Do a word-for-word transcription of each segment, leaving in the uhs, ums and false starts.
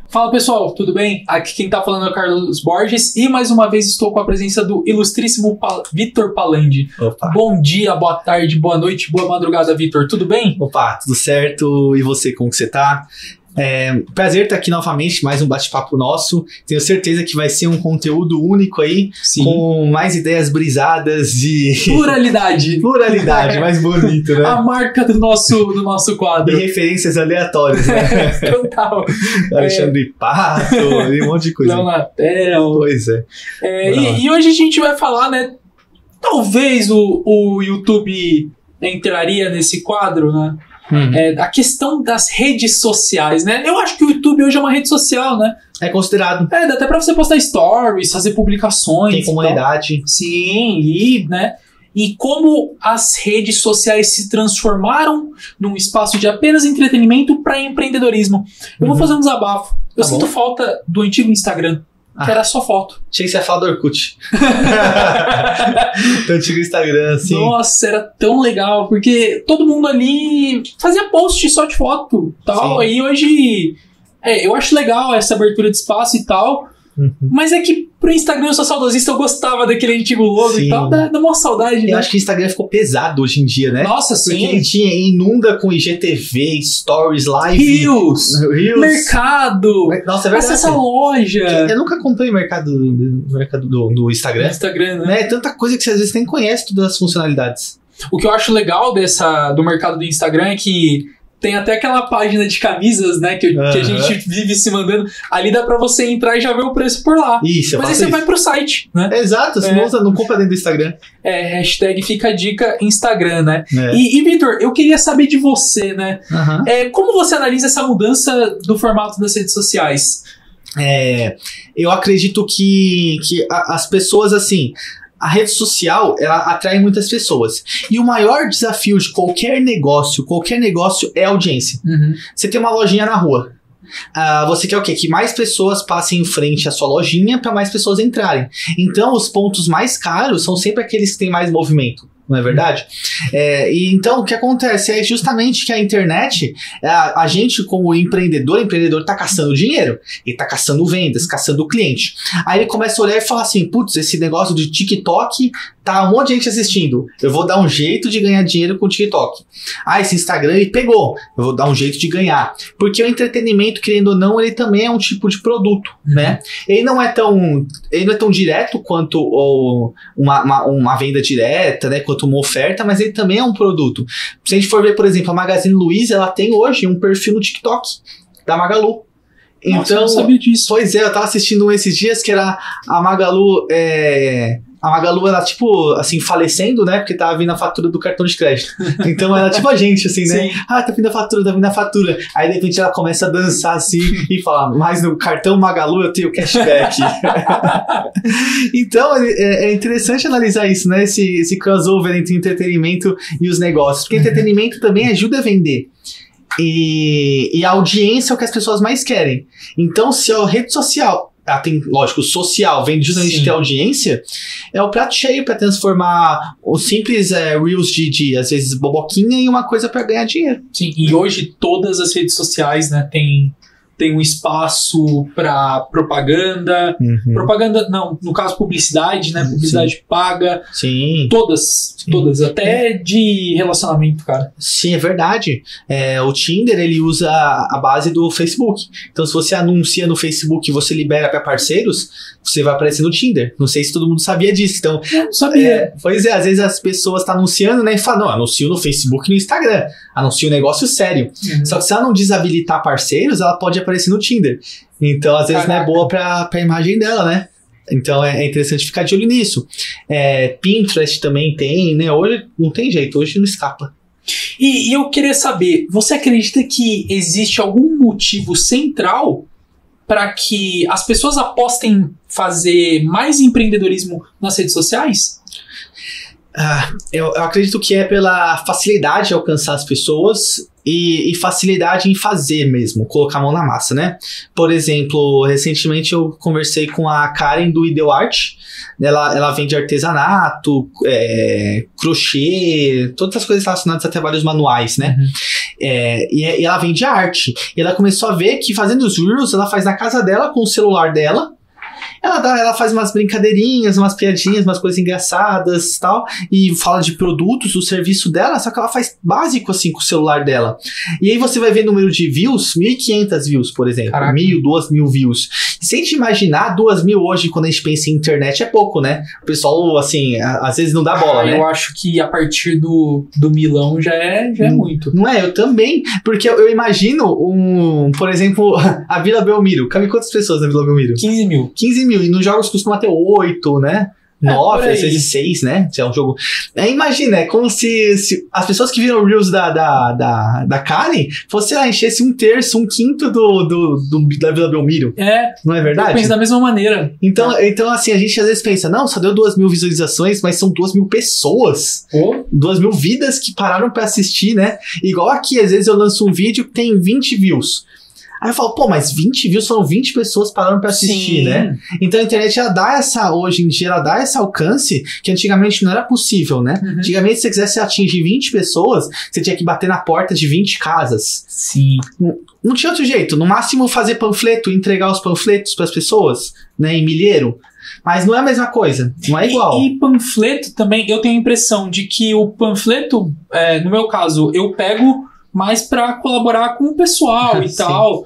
Fala pessoal, tudo bem? Aqui quem tá falando é o Carlos Borges e mais uma vez estou com a presença do ilustríssimo pa- Vitor Palandi. Opa. Bom dia, boa tarde, boa noite, boa madrugada, Vitor. Tudo bem? Opa, tudo certo? E você, como que você tá? É, prazer estar aqui novamente, mais um bate-papo nosso. Tenho certeza que vai ser um conteúdo único aí, Sim. com mais ideias brisadas e... Pluralidade. Pluralidade, mais bonito, né? A marca do nosso, do nosso E quadro. referências aleatórias, né? Total. Alexandre é... Pato, e um monte de coisa. Leonatel. Pois é. é e, e hoje a gente vai falar, né? Talvez o, o YouTube entraria nesse quadro, né? Hum. É, a questão das redes sociais, né? Eu acho que o YouTube hoje é uma rede social, né? É considerado. É, dá até pra você postar stories, fazer publicações. Tem comunidade. Sim, e, né? E como as redes sociais se transformaram num espaço de apenas entretenimento para empreendedorismo. Eu Uhum. vou fazer um desabafo. Eu Tá sinto bom. falta do antigo Instagram, que Ah. era só foto. Achei que você ia falar do Orkut. Do antigo Instagram, assim. Nossa, era tão legal, porque todo mundo ali fazia post só de foto tal. Sim. E hoje, é, eu acho legal essa abertura de espaço e tal. Uhum. Mas é que pro Instagram eu sou saudosista, eu gostava daquele antigo logo Sim. e tal. Dá, dá uma saudade, Eu né? acho que o Instagram ficou pesado hoje em dia, né? Nossa, Porque sim. ele tinha, inunda com I G T V, Stories, Live. Reels, Reels. mercado, Nossa, é verdade. acessa a loja. Eu nunca acompanhei o mercado, do, mercado do, do No Instagram. Instagram, né? Né? É tanta coisa que você às vezes nem conhece todas as funcionalidades. O que eu acho legal dessa, do mercado do Instagram é que tem até aquela página de camisas, né? Que, eu- que a Aham. gente vive se mandando. Ali dá pra você entrar e já ver o preço por lá. Isso, eu Mas aí faço você isso. vai pro site, né? Exato, você É. não, usa, não compra dentro do Instagram. É, hashtag fica a dica Instagram, né? É. E, e Vitor, eu queria saber de você, né? Aham. É, como você analisa essa mudança do formato das redes sociais? É, eu acredito que, que a- as pessoas, assim, a rede social, ela atrai muitas pessoas. E o maior desafio de qualquer negócio, qualquer negócio é a audiência. Uhum. Você tem uma lojinha na rua. Ah, você quer o quê? Que mais pessoas passem em frente à sua lojinha para mais pessoas entrarem. Então, os pontos mais caros são sempre aqueles que têm mais movimento. Não é verdade? É, e então, o que acontece é justamente que a internet, a, a gente como empreendedor, empreendedor tá caçando dinheiro, ele tá caçando vendas, caçando cliente. Aí ele começa a olhar e fala assim, putz, esse negócio de TikTok, tá um monte de gente assistindo, eu vou dar um jeito de ganhar dinheiro com o TikTok. Ah, esse Instagram ele pegou, eu vou dar um jeito de ganhar. Porque o entretenimento, querendo ou não, ele também é um tipo de produto, né? Ele não é tão, ele não é tão direto quanto o, uma, uma, uma venda direta, né? Quanto uma oferta, mas ele também é um produto. Se a gente for ver, por exemplo, a Magazine Luiza, ela tem hoje um perfil no TikTok da Magalu. Nossa, eu Então, não sabia disso. pois é, eu tava assistindo um esses dias que era a Magalu, é, a Magalu era tipo, assim, falecendo, né, porque tava vindo a fatura do cartão de crédito. Então era tipo a gente, assim, né, Sim. ah, tá vindo a fatura, tá vindo a fatura. Aí de repente ela começa a dançar assim e fala, mas no cartão Magalu eu tenho cashback. Então é, é interessante analisar isso, né, esse, esse crossover entre entretenimento e os negócios, porque entretenimento também ajuda a vender. E, e a audiência é o que as pessoas mais querem. Então, se a rede social, ela tem, lógico, social, vem justamente Sim. ter audiência, é o prato cheio para transformar os simples é, reels de, de, às vezes, boboquinha em uma coisa para ganhar dinheiro. Sim, e hoje todas as redes sociais, né, tem, tem um espaço para propaganda. Uhum. Propaganda, não, no caso publicidade, né? Publicidade paga. Sim. Todas, Sim. todas. Até de relacionamento, cara. Sim, é verdade. É, o Tinder, ele usa a base do Facebook. Então, se você anuncia no Facebook e você libera para parceiros, você vai aparecer no Tinder. Não sei se todo mundo sabia disso. Então, Eu não sabia. é, pois é, às vezes as pessoas estão anunciando, né, e falam, não, anuncio no Facebook e no Instagram. Anuncio um negócio sério. Uhum. Só que se ela não desabilitar parceiros, ela pode aparecer no Tinder. Então, às vezes, Caraca. não é boa pra, pra imagem dela, né? Então, é, é interessante ficar de olho nisso. É, Pinterest também tem, né? Hoje não tem jeito, hoje não escapa. E, e eu queria saber, você acredita que existe algum motivo central para que as pessoas apostem fazer mais empreendedorismo nas redes sociais? Ah, eu, eu acredito que é pela facilidade de alcançar as pessoas e, e facilidade em fazer mesmo, colocar a mão na massa, né? Por exemplo, recentemente eu conversei com a Karen do Ideal Art. Ela, ela vende artesanato, é, crochê, todas as coisas relacionadas a trabalhos manuais, né? Uhum. É, e, e ela vende arte. E ela começou a ver que fazendo os Reels, ela faz na casa dela, com o celular dela. Ela, dá, ela faz umas brincadeirinhas, umas piadinhas, umas coisas engraçadas e tal, e fala de produtos, do serviço dela, só que ela faz básico assim com o celular dela. E aí você vai ver o número de views, mil e quinhentas views, por exemplo, Caraca. mil, duas mil views. E se a gente imaginar, duas mil hoje, quando a gente pensa em internet, é pouco, né? O pessoal, assim, a, às vezes não dá bola, ah, né? Eu acho que a partir do, do milão já é, já é Hum, muito. Não é? Eu também, porque eu, eu imagino um, por exemplo, a Vila Belmiro. Cabe quantas pessoas na Vila Belmiro? quinze mil. quinze mil, e nos jogos costuma ter oito, né? É, nove, por aí. às vezes seis, né? Se é um jogo. É, imagina, é como se, se as pessoas que viram o Reels da, da, da, da Karen fosse lá, enchesse um terço, um quinto do, do, do, da Vila Belmiro. É, Não é eu verdade? penso da mesma maneira. Então, então, assim, a gente às vezes pensa, não, só deu duas mil visualizações, mas são duas mil pessoas. Pô, Duas mil vidas que pararam pra assistir, né? Igual aqui, às vezes eu lanço um vídeo que tem vinte views. Aí eu falo, pô, mas vinte views são vinte pessoas parando pra assistir, sim. né? Então a internet, ela dá essa, hoje em dia, ela dá esse alcance que antigamente não era possível, né? Uhum. Antigamente, se você quisesse atingir vinte pessoas, você tinha que bater na porta de vinte casas. Sim. Não, não tinha outro jeito. No máximo, fazer panfleto, entregar os panfletos pras pessoas, né? Em milheiro. Mas não é a mesma coisa. Não é igual. E, e panfleto também, eu tenho a impressão de que o panfleto, é, no meu caso, eu pego mais pra colaborar com o pessoal e Sim. tal.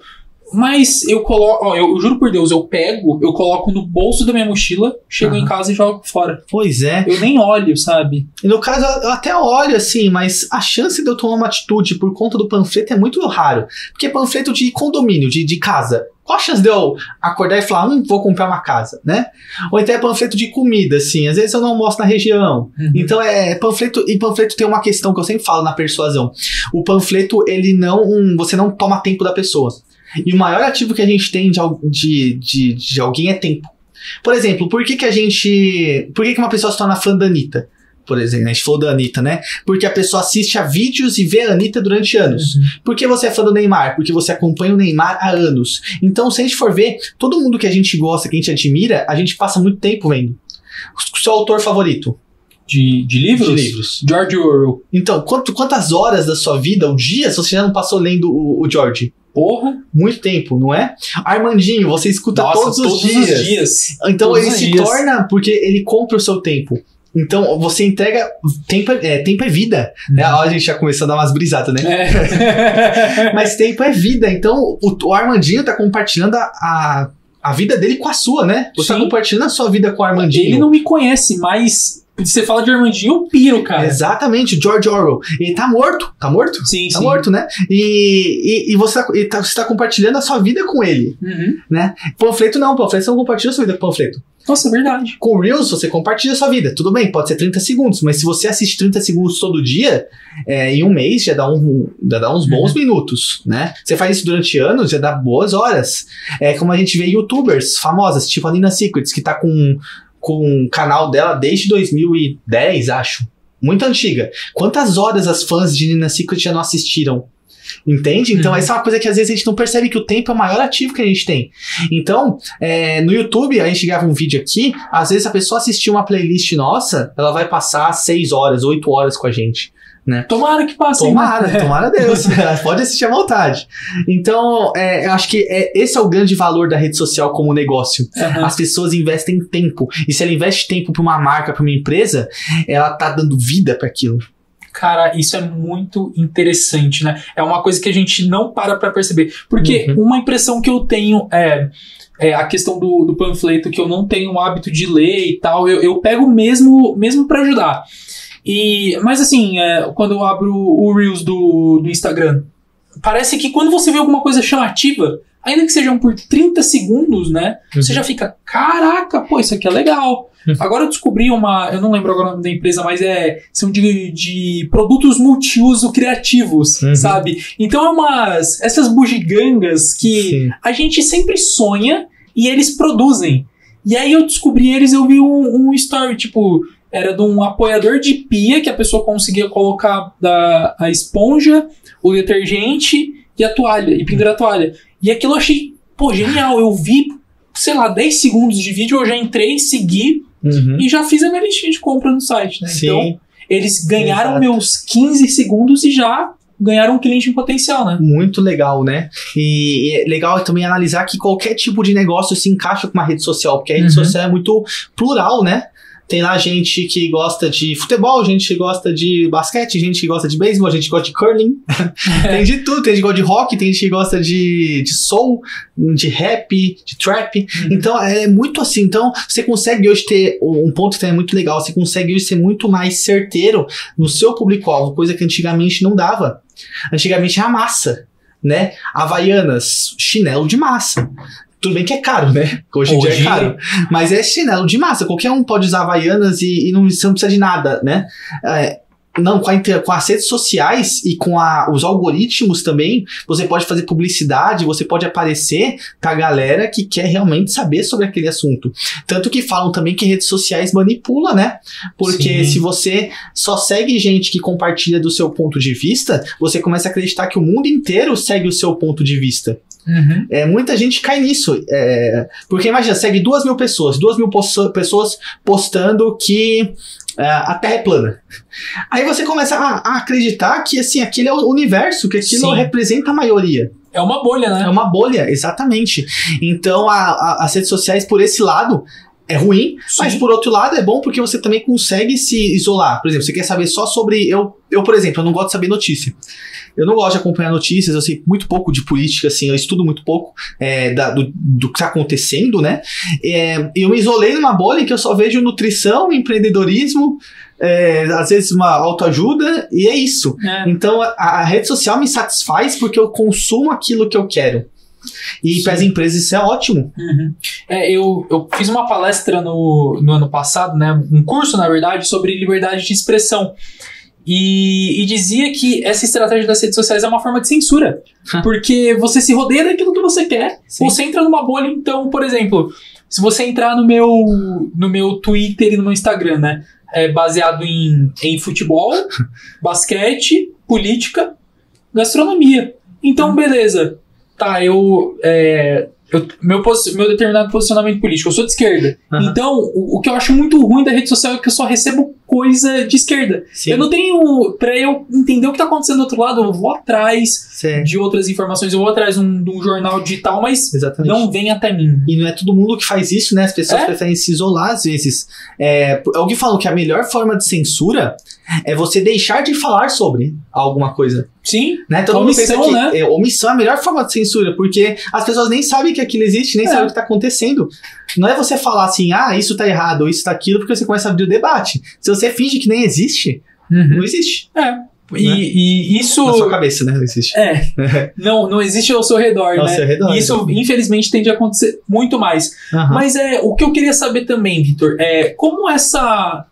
Mas eu coloco, ó, eu, eu juro por Deus, eu pego, eu coloco no bolso da minha mochila, chego Aham. em casa e jogo fora. Pois é. Eu nem olho, sabe? E no caso, eu até olho assim, mas a chance de eu tomar uma atitude por conta do panfleto é muito raro. Porque panfleto de condomínio, de, de casa. Qual a chance de eu acordar e falar, hum, vou comprar uma casa, né? Ou então é panfleto de comida, assim. Às vezes eu não almoço na região. Uhum. Então é panfleto. E panfleto tem uma questão que eu sempre falo na persuasão. O panfleto, ele não. Um, você não toma tempo da pessoa. E o maior ativo que a gente tem de, al- de, de, de alguém é tempo. Por exemplo, por que, que a gente. Por que, que uma pessoa se torna fã da Anitta? Por exemplo, a gente falou da Anitta, né? Porque a pessoa assiste a vídeos e vê a Anitta durante anos. Uhum. Por que você é fã do Neymar? Porque você acompanha o Neymar há anos. Então, se a gente for ver, todo mundo que a gente gosta, que a gente admira, a gente passa muito tempo vendo. O seu autor favorito De, de livros? de livros. George Orwell. Então, quanto, quantas horas da sua vida, ou dias, você já não passou lendo o, o George? Porra. Muito tempo, não é? Armandinho, você escuta Nossa, todos, os, dias. os dias. Então Todos ele os se dias. torna, porque ele compra o seu tempo. Então você entrega. Tempo é, é, tempo é vida. Né? Ó, a gente já começou a dar umas brisadas, né? É. Mas tempo é vida. Então o, o Armandinho tá compartilhando a, a, a vida dele com a sua, né? Você tá Sim. compartilhando a sua vida com o Armandinho. Ele não me conhece, mas você fala de Armandinho, eu piro, cara. Exatamente, George Orwell. Ele tá morto. Tá morto? Sim, Tá sim. morto, né? E, e, e você, tá, e tá, você tá compartilhando a sua vida com ele, Uhum. né? Panfleto não, panfleto você não compartilha a sua vida com panfleto. Nossa, é verdade. Com Reels, você compartilha a sua vida. Tudo bem, pode ser trinta segundos, mas se você assiste trinta segundos todo dia, é, em um mês já dá, um, já dá uns bons Uhum. minutos, né? Você faz isso durante anos, já dá boas horas. É como a gente vê youtubers famosas, tipo a Nina Secrets, que tá com, com o canal dela desde dois mil e dez, acho. Muito antiga. Quantas horas as fãs de Nina Secret já não assistiram? Entende? Então, Uhum. essa é uma coisa que às vezes a gente não percebe que o tempo é o maior ativo que a gente tem. Então, é, no YouTube, a gente grava um vídeo aqui, às vezes a pessoa assistir uma playlist nossa, ela vai passar seis horas, oito horas com a gente. Né? Tomara que passe. Tomara, né? tomara Deus. Pode assistir à vontade. Então, é, eu acho que é, esse é o grande valor da rede social como negócio. Uhum. As pessoas investem tempo. E se ela investe tempo para uma marca, para uma empresa, ela tá dando vida para aquilo. Cara, isso é muito interessante, né? É uma coisa que a gente não para pra perceber. Porque Uhum. uma impressão que eu tenho é, é a questão do, do panfleto, que eu não tenho o hábito de ler e tal. Eu, eu pego mesmo, mesmo pra ajudar. E, mas assim, é, quando eu abro o Reels do, do Instagram, parece que quando você vê alguma coisa chamativa, ainda que sejam por trinta segundos, né? Uhum. Você já fica, caraca, pô, isso aqui é legal. Uhum. Agora eu descobri uma, eu não lembro agora o nome da empresa, mas é, são de, de produtos multiuso criativos, Uhum. sabe? Então é umas, essas bugigangas que Sim. a gente sempre sonha e eles produzem. E aí eu descobri eles, eu vi um, um story, tipo, era de um apoiador de pia que a pessoa conseguia colocar da, a esponja, o detergente e a toalha, e pendurar a toalha. E aquilo eu achei, pô, genial. Eu vi, sei lá, dez segundos de vídeo, eu já entrei, segui Uhum. e já fiz a minha listinha de compra no site, né? Sim. Então, eles ganharam Exato. meus quinze segundos e já ganhar um cliente em potencial, né? Muito legal, né? E é legal também analisar que qualquer tipo de negócio se encaixa com uma rede social, porque a rede Uhum. social é muito plural, né? Tem lá gente que gosta de futebol, gente que gosta de basquete, gente que gosta de beisebol, gente que gosta de curling. Tem de tudo, tem gente que gosta de rock, tem gente que gosta de, de soul, de rap, de trap. Uhum. Então é muito assim. Então você consegue hoje ter um ponto que é muito legal, você consegue hoje ser muito mais certeiro no seu público-alvo, coisa que antigamente não dava. Antigamente era massa, né? Havaianas, chinelo de massa. Tudo bem que é caro, né? Hoje em dia é caro. Mas é chinelo de massa. Qualquer um pode usar Havaianas e, e não, você não precisa de nada, né? É, não, com, a, com as redes sociais e com a, os algoritmos também, você pode fazer publicidade, você pode aparecer pra galera que quer realmente saber sobre aquele assunto. Tanto que falam também que redes sociais manipula, né? Porque Sim. se você só segue gente que compartilha do seu ponto de vista, você começa a acreditar que o mundo inteiro segue o seu ponto de vista. Uhum. É, muita gente cai nisso, é, porque imagina, segue duas mil pessoas, duas mil posto- pessoas postando que é, a Terra é plana. Aí você começa a, a acreditar que assim, aquele é o universo, que aquilo Sim. representa a maioria. É uma bolha, né? É uma bolha, exatamente. Então a, a, as redes sociais, por esse lado, é ruim, Sim. mas por outro lado é bom porque você também consegue se isolar. Por exemplo, você quer saber só sobre... Eu, eu por exemplo, eu não gosto de saber notícia. Eu não gosto de acompanhar notícias, eu sei muito pouco de política, assim, eu estudo muito pouco é, da, do, do que está acontecendo, né? É, eu me isolei numa bolha em que eu só vejo nutrição, empreendedorismo, é, às vezes uma autoajuda, e é isso. É. Então a, a rede social me satisfaz porque eu consumo aquilo que eu quero. E para as empresas isso é ótimo. Uhum. É, eu, eu fiz uma palestra no, no ano passado, né, um curso, na verdade, sobre liberdade de expressão. E, e dizia que essa estratégia das redes sociais é uma forma de censura. Porque você se rodeia daquilo que você quer. Sim. Você entra numa bolha, então, por exemplo, se você entrar no meu, no meu Twitter e no meu Instagram, né, é baseado em, em futebol, basquete, política, gastronomia. Então, beleza. Tá, eu... É, eu meu, posi- meu determinado posicionamento político, eu sou de esquerda. Uhum. Então, o, o que eu acho muito ruim da rede social é que eu só recebo coisa de esquerda. Sim. Eu não tenho... Pra eu entender o que tá acontecendo do outro lado, eu vou atrás Sim. de outras informações, eu vou atrás de um, de um jornal digital, mas Exatamente. Não vem até mim. E não é todo mundo que faz isso, né? As pessoas é? preferem se isolar às vezes. É, alguém falou que a melhor forma de censura é você deixar de falar sobre alguma coisa. Sim, né? Todo omissão, mundo pensa que né? é, omissão é a melhor forma de censura, porque as pessoas nem sabem que aquilo existe, nem é. sabem o que está acontecendo. Não é você falar assim, ah, isso tá errado, ou isso tá aquilo, porque você começa a abrir o debate. Se você finge que nem existe, uhum. não existe. É. E, né? e isso... Na sua cabeça, né? Não existe. É. não, não existe ao seu redor, ao né? Seu redor, e isso, exatamente. Infelizmente, tende a acontecer muito mais. Uhum. Mas é, o que eu queria saber também, Vitor, é como essa...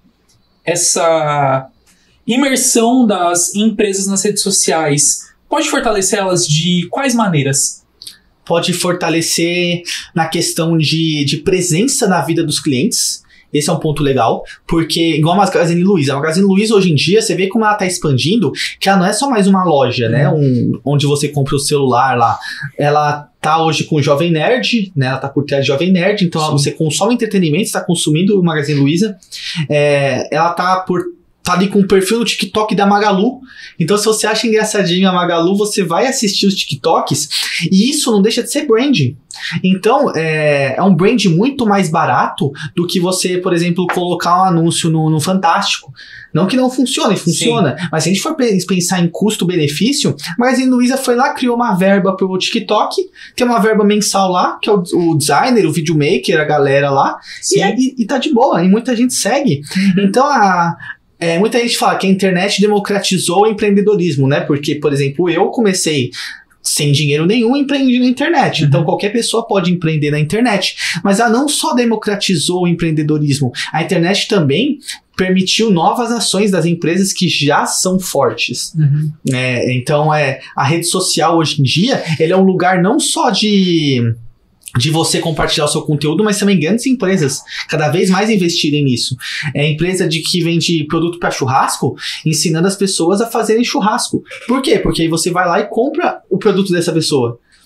essa imersão das empresas nas redes sociais pode fortalecer elas de quais maneiras? Pode fortalecer na questão de, de presença na vida dos clientes. Esse é um ponto legal, porque igual a Magazine Luiza, a Magazine Luiza hoje em dia, você vê como ela está expandindo, que ela não é só mais uma loja, né, um, onde você compra o celular lá, ela tá hoje com o Jovem Nerd, né, ela tá por trás de Jovem Nerd, então ela, você consome entretenimento, está consumindo o Magazine Luiza, é, ela tá por tá ali com o perfil no TikTok da Magalu. Então, se você acha engraçadinho a Magalu, você vai assistir os TikToks. E isso não deixa de ser branding. Então, é, é um brand muito mais barato do que você, por exemplo, colocar um anúncio no, no Fantástico. Não que não funcione, funciona. Sim. Mas se a gente for pensar em custo-benefício, a Magazine Luiza foi lá, criou uma verba pro TikTok, tem uma verba mensal lá, que é o, o designer, o videomaker, a galera lá. E, é, e, e tá de boa, e muita gente segue. Uhum. Então, a... É, muita gente fala que a internet democratizou o empreendedorismo, né? Porque, por exemplo, eu comecei sem dinheiro nenhum e empreendi na internet. Uhum. Então, qualquer pessoa pode empreender na internet. Mas ela não só democratizou o empreendedorismo, a internet também permitiu novas ações das empresas que já são fortes. Uhum. É, então, é, a rede social hoje em dia, ele é um lugar não só de... de você compartilhar o seu conteúdo, mas também grandes empresas cada vez mais investirem nisso. É empresa de que vende produto para churrasco, ensinando as pessoas a fazerem churrasco. Por quê? Porque aí você vai lá e compra o produto dessa pessoa.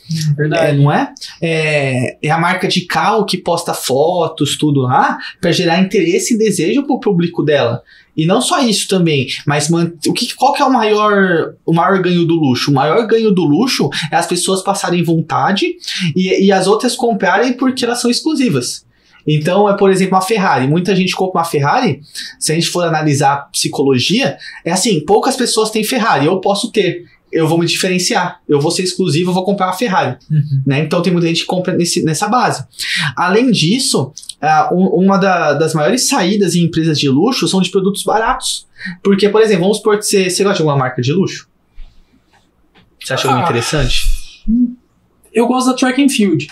Verdade. É, não é? é? É a marca de carro que posta fotos, tudo lá, para gerar interesse e desejo pro público dela. E não só isso também, mas man, o que, qual que é o maior, o maior ganho do luxo? O maior ganho do luxo é as pessoas passarem vontade e, e as outras comprarem porque elas são exclusivas. Então, é, por exemplo, uma Ferrari. Muita gente compra uma Ferrari, se a gente for analisar a psicologia, é assim, poucas pessoas têm Ferrari, eu posso ter. Eu vou me diferenciar, eu vou ser exclusivo, eu vou comprar uma Ferrari. Uhum. Né? Então tem muita gente que compra nesse, nessa base. Além disso, uh, um, uma da, das maiores saídas em empresas de luxo são de produtos baratos. Porque, por exemplo, vamos supor que você, você gosta de alguma marca de luxo? Você acha ah, alguma interessante? Eu gosto da Track and Field.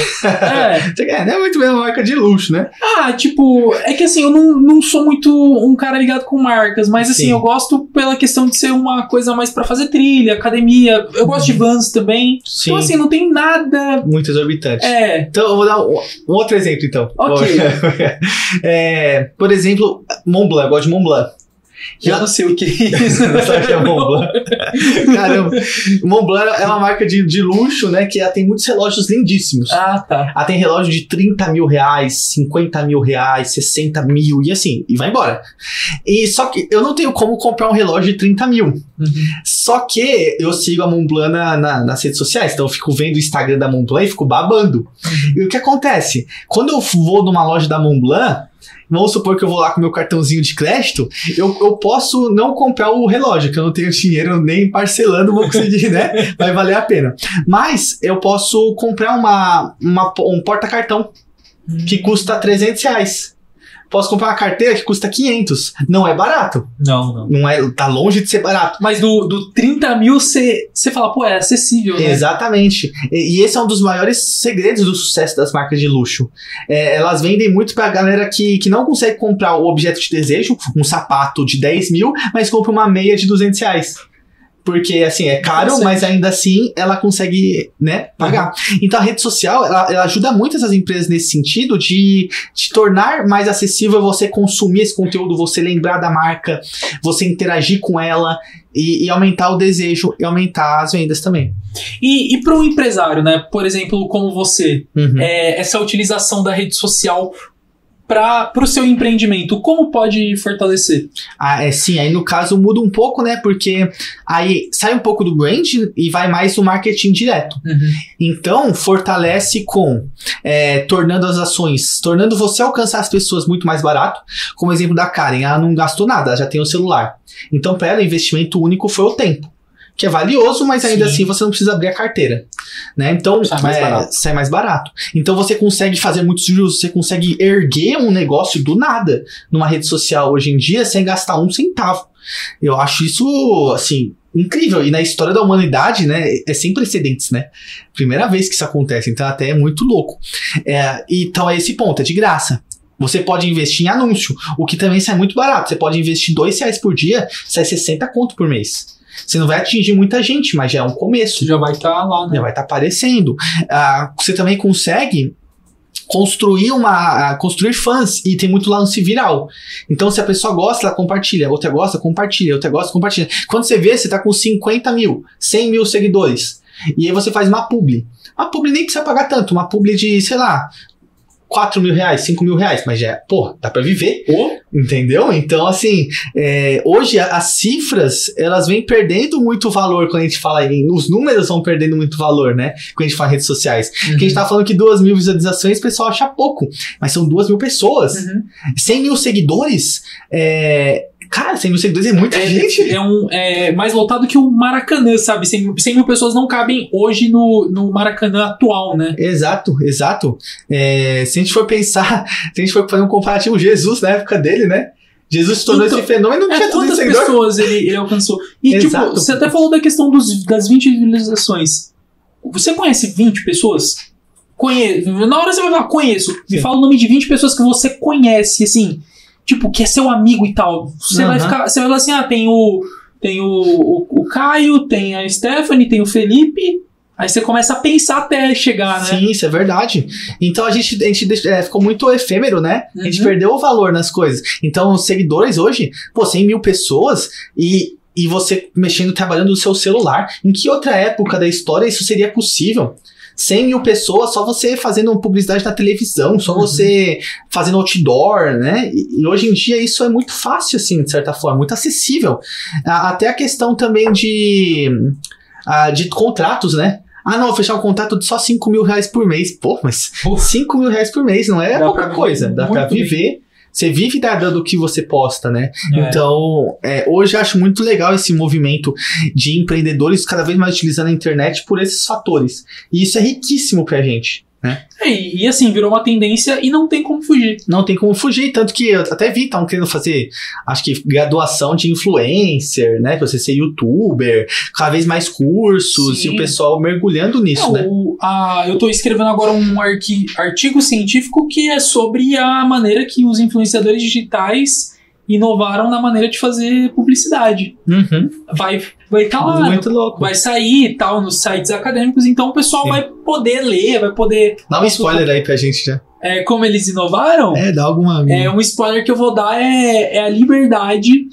É. é, não é muito bem uma marca de luxo, né? Ah, tipo, é que assim, eu não, não sou muito um cara ligado com marcas, mas assim, Sim. eu gosto pela questão de ser uma coisa mais pra fazer trilha, academia. Eu gosto de Vans também. Sim. Então assim, não tem nada muito exorbitante. É. Então eu vou dar um, um outro exemplo, então. Ok. é, por exemplo, Montblanc, eu gosto de Montblanc. Eu não sei o que é isso. Não sabe o que é Montblanc? Caramba. Montblanc é uma marca de, de luxo, né? Que ela tem muitos relógios lindíssimos. Ah, tá. Ela tem relógio de trinta mil reais, cinquenta mil reais, sessenta mil e assim, e vai embora. E só que eu não tenho como comprar um relógio de trinta mil. Uhum. Só que eu sigo a Montblanc na, na, nas redes sociais, então eu fico vendo o Instagram da Montblanc e fico babando. Uhum. E o que acontece? Quando eu vou numa loja da Montblanc, vamos supor que eu vou lá com meu cartãozinho de crédito, eu, eu posso não comprar o relógio, que eu não tenho dinheiro nem parcelando, vou conseguir, né? Vai valer a pena. Mas eu posso comprar uma, uma, um porta-cartão que custa trezentos reais. Posso comprar uma carteira que custa quinhentos. Não é barato. Não, não. Não é, tá longe de ser barato. Mas do, do trinta mil, você fala, pô, é acessível, né? Exatamente. E, e esse é um dos maiores segredos do sucesso das marcas de luxo. É, elas vendem muito pra galera que, que não consegue comprar o objeto de desejo, um sapato de dez mil, mas compra uma meia de duzentos reais. Porque, assim, é caro, mas ainda assim ela consegue, né, pagar. Uhum. Então a rede social, ela, ela ajuda muito essas empresas nesse sentido de, de tornar mais acessível você consumir esse conteúdo, você lembrar da marca, você interagir com ela e, e aumentar o desejo e aumentar as vendas também. E, e para um empresário, né, por exemplo, como você, uhum. é, essa utilização da rede social para o seu empreendimento, como pode fortalecer? Ah, é, sim, aí no caso muda um pouco, né? Porque aí sai um pouco do brand e vai mais no marketing direto. Uhum. Então, fortalece com é, tornando as ações, tornando você alcançar as pessoas muito mais barato. Como exemplo da Karen, ela não gastou nada, ela já tem o celular. Então, para ela, o investimento único foi o tempo. Que é valioso, mas ainda Sim. assim você não precisa abrir a carteira, né? Então sai mais, é, barato. sai mais barato. Então você consegue fazer muitos juros, você consegue erguer um negócio do nada numa rede social hoje em dia sem gastar um centavo. Eu acho isso, assim, incrível. E na história da humanidade, né, é sem precedentes, né? Primeira vez que isso acontece, então até é muito louco. É, então é esse ponto, é de graça. Você pode investir em anúncio, o que também sai muito barato. Você pode investir dois reais por dia, sai sessenta conto por mês. Você não vai atingir muita gente, mas já é um começo. Já vai estar tá lá, né? Já vai estar tá aparecendo. Ah, você também consegue construir uma construir fãs e tem muito lance viral. Então, se a pessoa gosta, ela compartilha. Outra gosta, compartilha. Outra gosta, compartilha. Quando você vê, você tá com cinquenta mil, cem mil seguidores. E aí você faz uma publi. Uma publi nem precisa pagar tanto. Uma publi de, sei lá, quatro mil reais, cinco mil reais, mas já é, pô, dá pra viver, oh. entendeu? Então, assim, é, hoje a, as cifras, elas vêm perdendo muito valor quando a gente fala em, os números vão perdendo muito valor, né? Quando a gente fala em redes sociais. Uhum. Porque a gente tá falando que duas mil visualizações, o pessoal acha pouco, mas são duas mil pessoas. Uhum. cem mil seguidores, é... Cara, cem mil seguidores é muita é, gente. É, um, é mais lotado que o Maracanã, sabe? cem mil pessoas não cabem hoje no, no Maracanã atual, né? Exato, exato. É, se a gente for pensar, se a gente for fazer um comparativo, Jesus na época dele, né? Jesus se tornou então, esse fenômeno, não é, tinha tudo quantas seguidor. pessoas ele, ele alcançou? E Exato. tipo, você até falou da questão dos, das vinte visualizações. Você conhece vinte pessoas? Conheço. Na hora você vai falar, conheço. Me Sim. fala o nome de vinte pessoas que você conhece, assim... Tipo, que é seu amigo e tal. Você uhum. vai ficar. Você vai falar assim: ah, tem o. Tem o, o, o Caio, tem a Stephanie, tem o Felipe. Aí você começa a pensar até chegar, né? Sim, isso é verdade. Então a gente, a gente é, ficou muito efêmero, né? Uhum. A gente perdeu o valor nas coisas. Então, os seguidores hoje, pô, cem mil pessoas e. e você mexendo, trabalhando no seu celular. Em que outra época da história isso seria possível? cem mil pessoas, só você fazendo publicidade na televisão, só uhum. você fazendo outdoor, né? E, e hoje em dia isso é muito fácil, assim, de certa forma, muito acessível. Até a questão também de, de contratos, né? Ah, não, vou fechar um contrato de só cinco mil reais por mês. Pô, mas cinco mil reais por mês não é dá pouca coisa. Dá pra viver. Bem. Você vive do que você posta, né? É. Então, é, hoje eu acho muito legal esse movimento de empreendedores cada vez mais utilizando a internet por esses fatores. E isso é riquíssimo pra gente, né? É, e assim, virou uma tendência e não tem como fugir. Não tem como fugir, tanto que eu até vi, estavam querendo fazer, acho que graduação de influencer, né? Pra você ser youtuber, cada vez mais cursos. Sim. E o pessoal mergulhando nisso, não, né? O, a, eu tô escrevendo agora um arqui, artigo científico que é sobre a maneira que os influenciadores digitais inovaram na maneira de fazer publicidade. Uhum. Vai vai estar tá lá, muito louco. Vai sair e tal nos sites acadêmicos, então o pessoal Sim. vai poder ler, vai poder... Dá um spoiler aí pra gente já. É, como eles inovaram... É, dá alguma... É, um spoiler que eu vou dar é, é a liberdade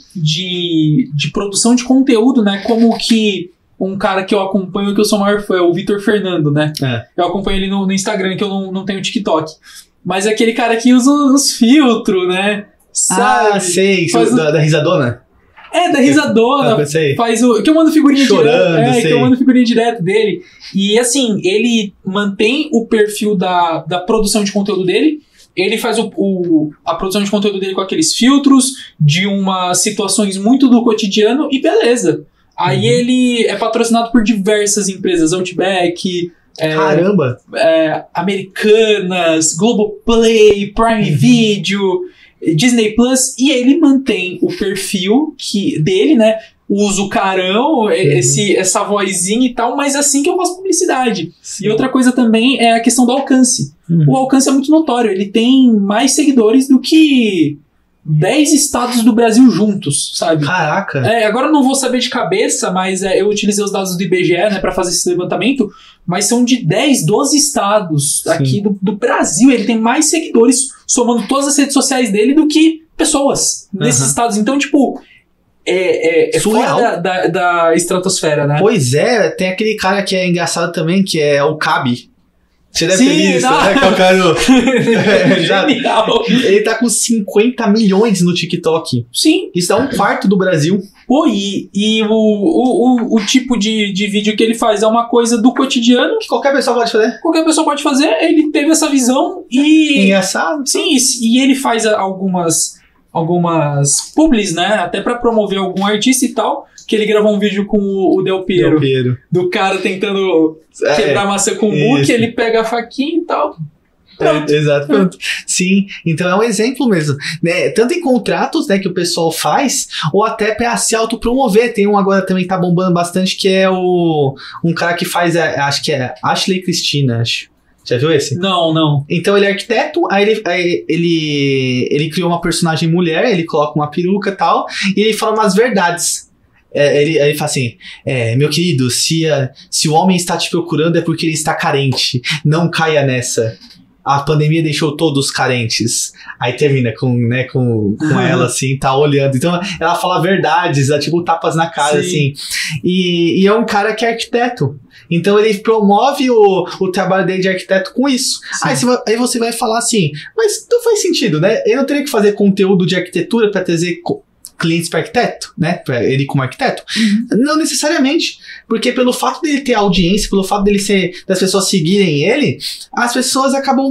de, de produção de conteúdo, né? Como que um cara que eu acompanho, que eu sou maior fã, é o Vitor Fernando, né? É. Eu acompanho ele no, no Instagram, que eu não, não tenho TikTok. Mas é aquele cara que usa os filtros, né? Sabe? Ah, sei. Faz da, o... da risadona? É, da risadona. Ah, faz o... Que eu mando figurinha Chorando, direto. É, sei. que eu mando figurinha direto dele. E assim, ele mantém o perfil da, da produção de conteúdo dele. Ele faz o, o, a produção de conteúdo dele com aqueles filtros de umas situações muito do cotidiano e beleza. Aí uhum. ele é patrocinado por diversas empresas. Outback... É, Caramba! É, Americanas, Globoplay, Prime uhum. Video, Disney Plus, e ele mantém o perfil que, dele, né? Usa o carão, uhum. esse, essa vozinha e tal, mas assim que eu faço publicidade. Sim. E outra coisa também é a questão do alcance. Uhum. O alcance é muito notório, ele tem mais seguidores do que dez estados do Brasil juntos, sabe? Caraca! É, agora eu não vou saber de cabeça, mas é, eu utilizei os dados do I B G E, né, pra fazer esse levantamento, mas são de dez, doze estados Sim. aqui do, do Brasil. Ele tem mais seguidores, somando todas as redes sociais dele, do que pessoas nesses uhum. estados. Então, tipo, é, é, é fora da, da, da estratosfera, né? Pois é, tem aquele cara que é engraçado também, que é o Cabi. Você deve Sim, ter visto, não. né? Que é o cara... é, já... Genial. Ele tá com cinquenta milhões no TikTok. Sim. Isso dá um quarto do Brasil. Pô, e, e o, o, o, o tipo de, de vídeo que ele faz é uma coisa do cotidiano. Que qualquer pessoa pode fazer. Qualquer pessoa pode fazer. Ele teve essa visão e... Engraçado. Sim, e ele faz algumas, algumas publis, né? Até pra promover algum artista e tal. Que ele gravou um vídeo com o Del Piero. Del Piero. Do cara tentando é, quebrar maçã com o muque, ele pega a faquinha e tal. É, exato, pronto. Sim, então é um exemplo mesmo, né? Tanto em contratos, né, que o pessoal faz, ou até para se autopromover. Tem um agora também que tá bombando bastante, que é o um cara que faz, acho que é Ashley Cristina, acho. Já viu esse? Não, não. Então ele é arquiteto, aí ele, aí ele, ele criou uma personagem mulher, ele coloca uma peruca e tal, e ele fala umas verdades. É, ele, ele fala assim, é, meu querido, se, a, se o homem está te procurando é porque ele está carente, não caia nessa. A pandemia deixou todos carentes. Aí termina com, né, com, com uhum. ela, assim, tá olhando. Então, ela fala verdades, dá tipo tapas na cara, Sim. assim. E, e é um cara que é arquiteto. Então, ele promove o, o trabalho dele de arquiteto com isso. Aí você, vai, aí você vai falar assim, mas não faz sentido, né? Eu não teria que fazer conteúdo de arquitetura para trazer... clientes para arquiteto, né? Para ele como arquiteto. Uhum. Não necessariamente, porque pelo fato dele ter audiência, pelo fato dele ser, das pessoas seguirem ele, as pessoas acabam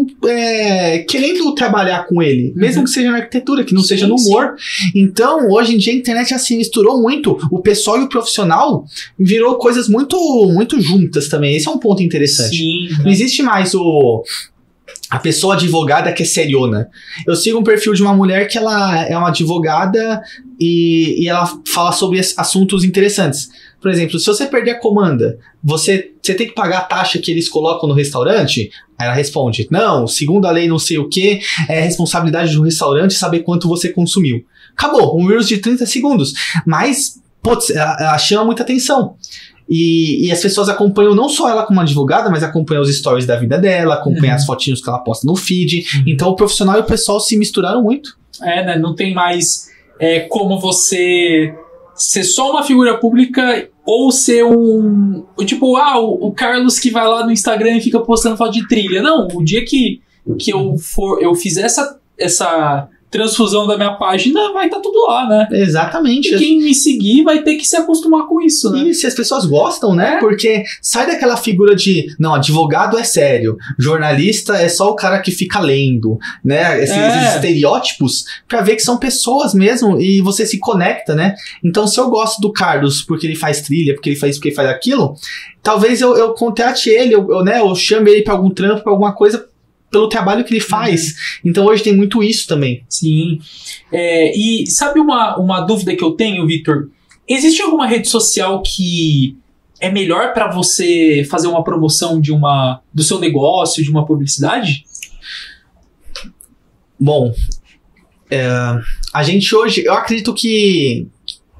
é, querendo trabalhar com ele, mesmo uhum. que seja na arquitetura, que não sim, seja no humor. Sim. Então, hoje em dia a internet assim misturou muito, o pessoal e o profissional virou coisas muito, muito juntas também. Esse é um ponto interessante. Sim, não né? existe mais o a pessoa advogada que é seriona. Eu sigo um perfil de uma mulher que ela é uma advogada e, e ela fala sobre assuntos interessantes. Por exemplo, se você perder a comanda, você, você tem que pagar a taxa que eles colocam no restaurante? Aí ela responde, não, segundo a lei não sei o que, é responsabilidade do restaurante saber quanto você consumiu. Acabou, um Reels de trinta segundos. Mas, putz, ela, ela chama muita atenção. E, e as pessoas acompanham não só ela como advogada, mas acompanham os stories da vida dela, acompanham uhum. as fotinhos que ela posta no feed. Uhum. Então o profissional e o pessoal se misturaram muito. É, né? Não tem mais é, como você ser só uma figura pública ou ser um... Tipo, ah, o, o Carlos que vai lá no Instagram e fica postando foto de trilha. Não, o dia que, que eu, for, eu fizer essa... essa transfusão da minha página, vai estar tá tudo lá, né? Exatamente. E quem me seguir vai ter que se acostumar com isso, né? E se as pessoas gostam, né? É. Porque sai daquela figura de, não, advogado é sério, jornalista é só o cara que fica lendo, né? Esses, É. esses estereótipos, pra ver que são pessoas mesmo e você se conecta, né? Então, se eu gosto do Carlos porque ele faz trilha, porque ele faz isso, porque ele faz aquilo, talvez eu, eu contate ele, eu, eu, né, eu chame ele pra algum trampo, pra alguma coisa, pelo trabalho que ele faz. Uhum. Então hoje tem muito isso também. Sim. É, e sabe uma, uma dúvida que eu tenho, Vitor? Existe alguma rede social que é melhor para você fazer uma promoção de uma, do seu negócio, de uma publicidade? Bom, é, a gente hoje, eu acredito que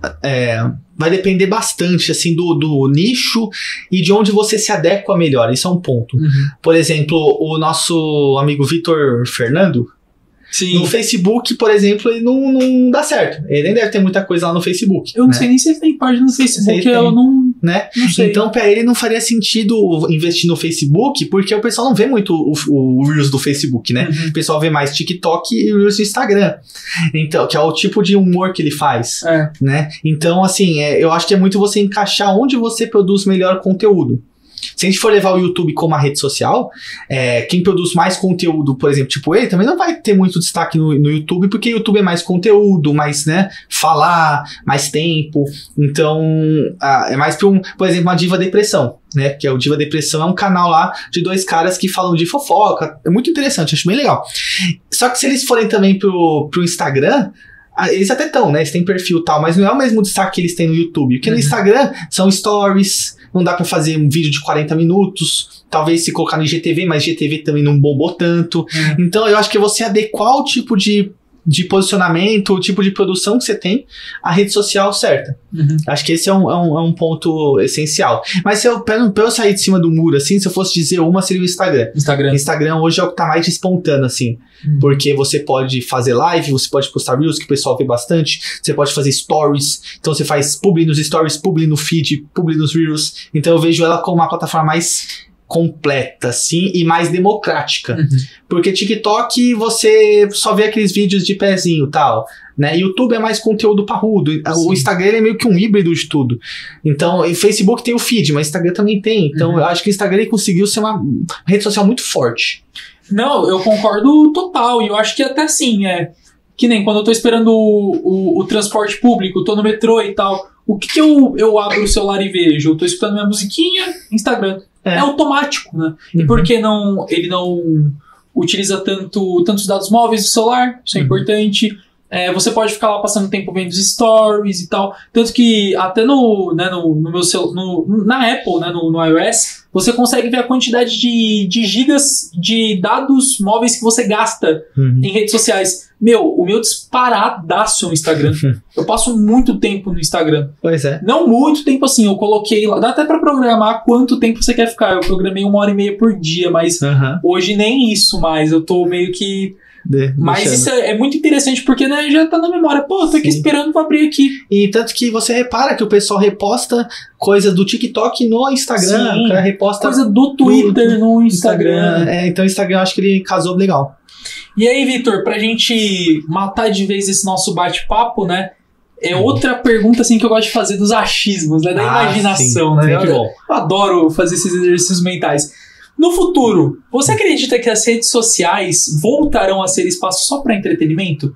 é, vai depender bastante assim, do, do nicho e de onde você se adequa melhor. Isso é um ponto. Uhum. Por exemplo, o nosso amigo Vitor Fernando, Sim. no Facebook, por exemplo, ele não, não dá certo. Ele nem deve ter muita coisa lá no Facebook. Eu não né? sei nem se ele tem página no Facebook, tem, eu não, né? não sei. Então, pra ele não faria sentido investir no Facebook, porque o pessoal não vê muito o, o, o Reels do Facebook, né? Uhum. O pessoal vê mais TikTok e Reels do Instagram. Então, que é o tipo de humor que ele faz, É. né? Então, assim, é, eu acho que é muito você encaixar onde você produz melhor conteúdo. Se a gente for levar o YouTube como uma rede social, é, quem produz mais conteúdo, por exemplo, tipo ele, também não vai ter muito destaque no, no YouTube, porque o YouTube é mais conteúdo, mais, né, falar, mais tempo. Então, ah, é mais pra um, por exemplo, uma Diva Depressão, né, que é o Diva Depressão, é um canal lá de dois caras que falam de fofoca. É muito interessante, acho bem legal. Só que se eles forem também pro, pro Instagram, eles até estão, né, eles têm perfil e tal, mas não é o mesmo destaque que eles têm no YouTube, porque uhum. no Instagram são stories. Não dá pra fazer um vídeo de quarenta minutos, talvez se colocar no I G T V, mas I G T V também não bombou tanto. Uhum. Então eu acho que é você adequar o tipo de, de posicionamento, o tipo de produção que você tem à rede social certa. Uhum. Acho que esse é um, é um, é um ponto essencial. Mas se eu, pra, pra eu sair de cima do muro, assim, se eu fosse dizer uma, seria o Instagram. Instagram. Instagram hoje é o que tá mais despontando, assim. Uhum. Porque você pode fazer live, você pode postar reels, que o pessoal vê bastante. Você pode fazer stories. Então você faz publi nos stories, publi no feed, publi nos reels. Então eu vejo ela como uma plataforma mais completa, assim, e mais democrática. Uhum. Porque TikTok você só vê aqueles vídeos de pezinho e tal, né? YouTube é mais conteúdo parrudo. Sim. O Instagram é meio que um híbrido de tudo. Então, o Facebook tem o feed, mas o Instagram também tem. Então, uhum. eu acho que o Instagram ele conseguiu ser uma rede social muito forte. Não, eu concordo total. E eu acho que até assim, é que nem quando eu tô esperando o, o, o transporte público, tô no metrô e tal, o que, que eu, eu abro o celular e vejo? Eu tô escutando minha musiquinha, Instagram. É, é automático, né? Uhum. E por que não, ele não utiliza tanto, tantos dados móveis do celular? Isso é uhum. importante. É, você pode ficar lá passando tempo vendo os stories e tal. Tanto que até no, né, no, no meu celu- no, na Apple, né, no, no iOS, você consegue ver a quantidade de, de gigas de dados móveis que você gasta uhum. em redes sociais. Meu, o meu disparadaço é o Instagram. Eu passo muito tempo no Instagram. Pois é. Não muito tempo assim, eu coloquei lá. Dá até pra programar quanto tempo você quer ficar. Eu programei uma hora e meia por dia, mas uhum. hoje nem isso mais. Eu tô meio que... De, Mas deixando. Isso é, é muito interessante porque, né, já tá na memória. Pô, tô aqui Sim. esperando pra abrir aqui. E tanto que você repara que o pessoal reposta coisa do TikTok no Instagram. Sim, o cara reposta coisa do Twitter no, no Instagram. Instagram. É, então o Instagram eu acho que ele casou legal. E aí, Vitor, pra gente matar de vez esse nosso bate-papo, né? É outra pergunta assim que eu gosto de fazer dos achismos, né? Da ah, imaginação, sim. né? Eu, eu adoro fazer esses exercícios mentais. No futuro, você acredita que as redes sociais voltarão a ser espaço só para entretenimento?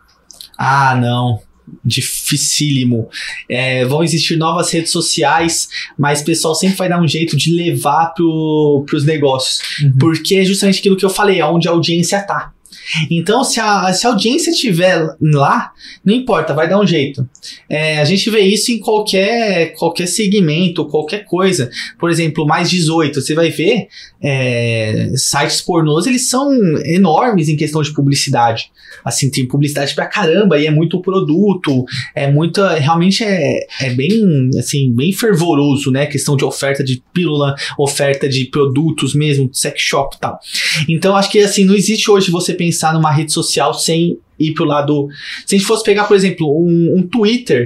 Ah, não. Dificílimo. É, vão existir novas redes sociais, mas o pessoal sempre vai dar um jeito de levar pro, pros negócios. Uhum. Porque é justamente aquilo que eu falei, é onde a audiência tá. Então, se a, se a audiência estiver lá, não importa, vai dar um jeito. É, a gente vê isso em qualquer, qualquer segmento, qualquer coisa. Por exemplo, mais dezoito, você vai ver é, sites pornôs, eles são enormes em questão de publicidade. Assim, tem publicidade pra caramba e é muito produto, é muita, realmente é, é bem, assim, bem fervoroso, né? Questão de oferta de pílula, oferta de produtos mesmo, sex shop e tal. Então, acho que, assim, não existe hoje você pensar numa rede social sem ir pro lado... Se a gente fosse pegar, por exemplo, um, um Twitter,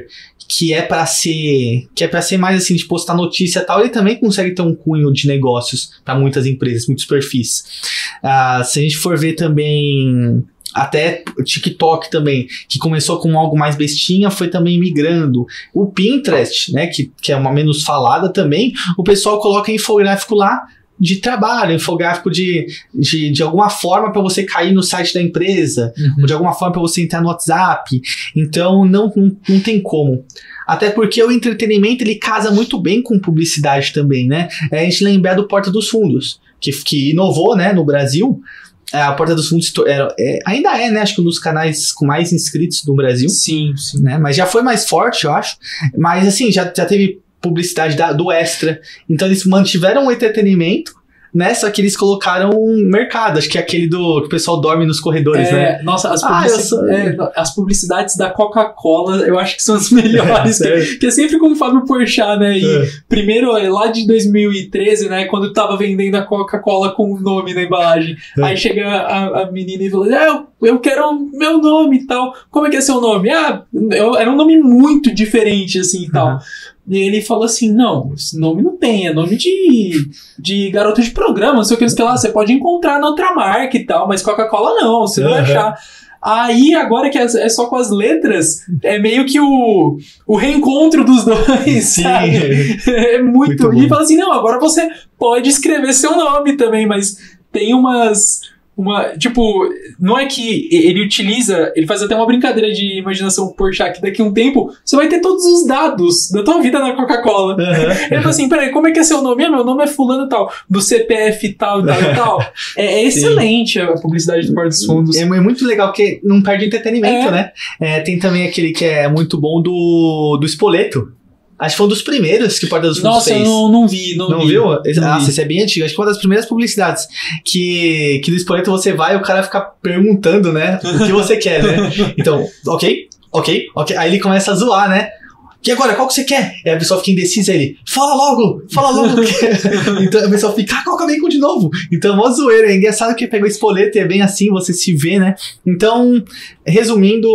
que é pra ser que é para ser mais assim, de postar notícia e tal, ele também consegue ter um cunho de negócios para muitas empresas, muitos perfis. Uh, se a gente for ver também até o TikTok também, que começou com algo mais bestinha, foi também migrando. O Pinterest, né, que, que é uma menos falada também, o pessoal coloca infográfico lá de trabalho, infográfico de, de, de alguma forma para você cair no site da empresa, uhum. ou de alguma forma para você entrar no WhatsApp. Então não, não, não tem como. Até porque o entretenimento ele casa muito bem com publicidade também, né? É a gente lembrar do Porta dos Fundos, que, que inovou, né, no Brasil. A Porta dos Fundos é, é, ainda é, né? Acho que um dos canais com mais inscritos do Brasil. Sim, sim. Né? Mas já foi mais forte, eu acho. Mas assim, já, já teve publicidade da, do Extra. Então eles mantiveram o entretenimento, né? Só que eles colocaram um mercado. Acho que é aquele do que o pessoal dorme nos corredores, é, né? Nossa, as, ah, publici- sou... é, as publicidades da Coca-Cola eu acho que são as melhores. É, que, que é sempre com o Fábio Porchat, né? E é. primeiro, lá de dois mil e treze, né? Quando tava vendendo a Coca-Cola com o nome na embalagem. É. Aí chega a, a menina e fala: ah, eu, eu quero o meu nome e tal. Como é que é seu nome? Ah, eu, era um nome muito diferente, assim e tal. Uhum. E ele falou assim: não, esse nome não tem, é nome de, de garota de programa, não sei o que, que lá, você pode encontrar na outra marca e tal, mas Coca-Cola não, você não vai achar. Aí, agora que é só com as letras, é meio que o, o reencontro dos dois, Sim. sabe? É muito... muito e ele fala assim: não, agora você pode escrever seu nome também, mas tem umas... Uma, tipo, não é que ele utiliza, ele faz até uma brincadeira de imaginação por Porchat, que daqui a um tempo você vai ter todos os dados da tua vida na Coca-Cola. Uhum. Ele fala assim: peraí, como é que é seu nome? Ah, meu nome é fulano tal, do C P F tal, tal e tal. É, é excelente a publicidade do Porta dos Fundos. É, é muito legal, porque não perde entretenimento, é. né? É, tem também aquele que é muito bom do, do Espoleto. Acho que foi um dos primeiros que o Porta dos Fundos Nossa, fez. Nossa, eu não, não vi, não, não vi. Viu? Não Nossa, vi. Esse é bem antigo. Acho que foi uma das primeiras publicidades que, que no Espoleto você vai e o cara fica perguntando, né? O que você quer, né? Então, ok, ok, ok. Aí ele começa a zoar, né? E agora, qual que você quer? E a pessoa fica indecisa, ele, fala logo, fala logo. Então a pessoa fica, ah, coloca bacon de novo. Então, mó zoeira. É engraçado que pega o Espoleto e é bem assim, você se vê, né? Então, resumindo...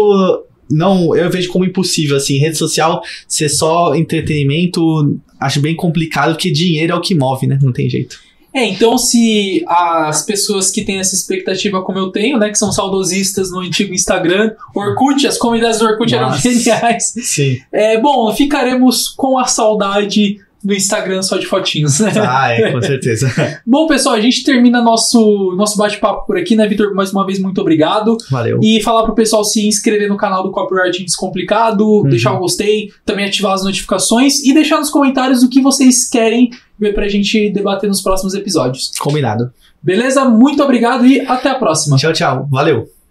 Não, eu vejo como impossível, assim, rede social ser só entretenimento, acho bem complicado, porque dinheiro é o que move, né? Não tem jeito. É, então se as pessoas que têm essa expectativa como eu tenho, né, que são saudosistas no antigo Instagram, Orkut, as comunidades do Orkut Nossa, eram geniais. Sim. É, bom, ficaremos com a saudade do Instagram só de fotinhos, né? Ah, é, com certeza. Bom, pessoal, a gente termina nosso, nosso bate-papo por aqui, né, Vitor? Mais uma vez, muito obrigado. Valeu. E falar pro pessoal se inscrever no canal do Copywriting Descomplicado, uhum. deixar o gostei, também ativar as notificações e deixar nos comentários o que vocês querem ver pra gente debater nos próximos episódios. Combinado. Beleza? Muito obrigado e até a próxima. Tchau, tchau. Valeu.